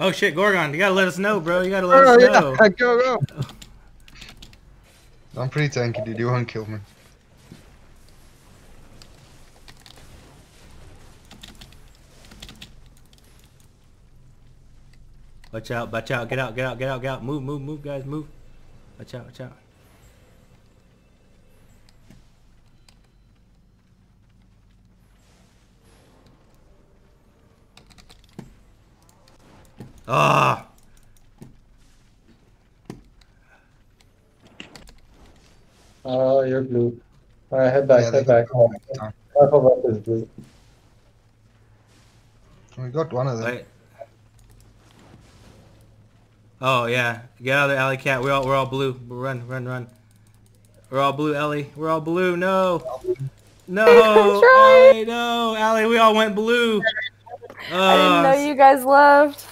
Oh shit, Gorgon, you gotta let us know, bro. You gotta let us know. Yeah, go. I'm pretty tanky, dude. You won't kill me. Watch out, watch out, get out, get out, get out, get out. Move, move, move, guys, move. Watch out, watch out. Ah! Oh, you're blue. Alright, head back, Yeah, head back. Oh, Alpha Buff is blue. We got one of them. Wait. Oh yeah, get out of there, Ellie Cat. We're all blue. Run, run, run. We're all blue, Ellie. We're all blue. No, no, Ellie, no, Ellie. We all went blue. I didn't know you guys left.